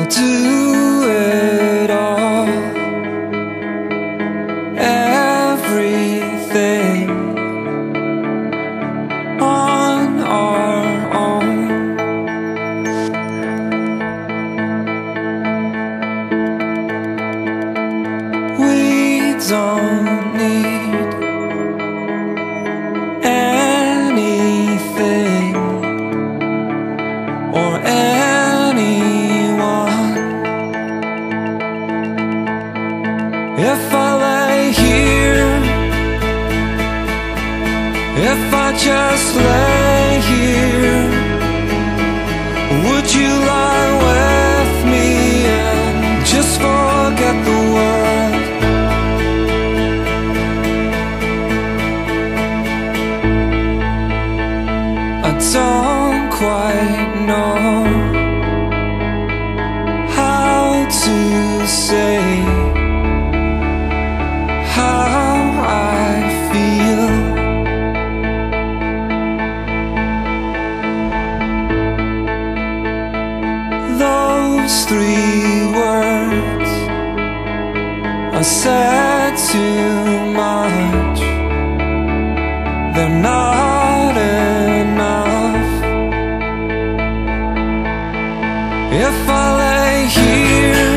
do it all, everything on our own. We don't need anything or anyone. If I lay here, if I just lay here, would you lie with me and just forget the world? I don't quite know how to say how I feel. Those 3 words I said too much. They're not enough. If I lay here,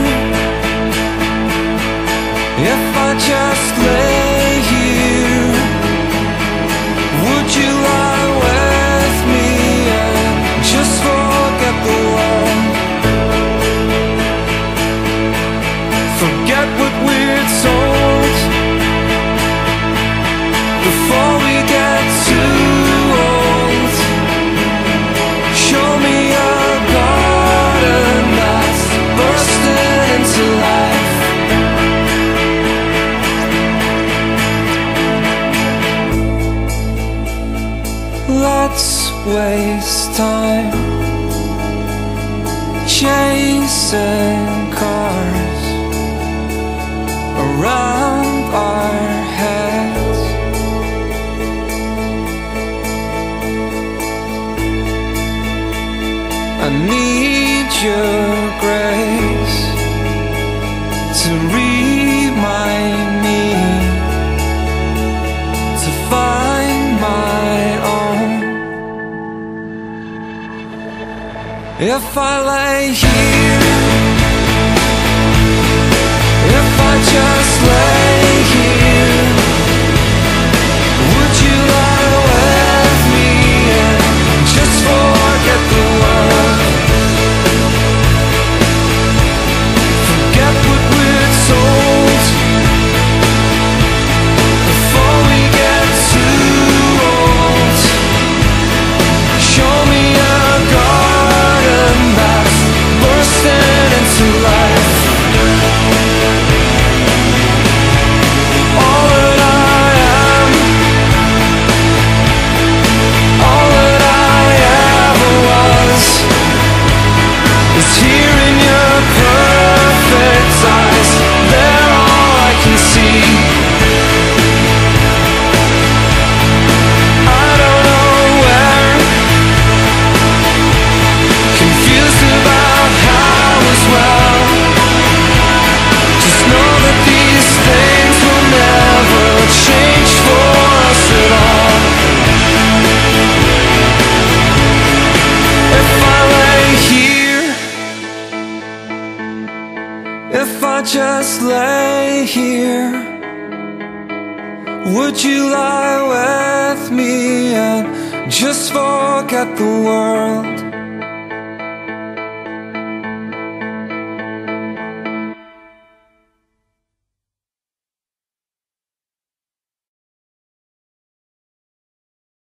if I just lay here, would you lie with me and just forget the world? Forget what we're told before we get too old. Show me a garden that's bursting into life. Let's waste time chasing cars around our heads. I need your grace to remind me to find my own. If I lay here, if I just lay here, would you lie with me and just forget the world? Forget what we're told before we get too old. Show me a garden that's bursting into life. All that I am, all that I ever was, is here in your perfect eyes. They're all I can see. I don't know where, confused about how as well. Just know that these things will never change for us at all. If I lay here, if I just lay here, would you lie with me and just forget the world?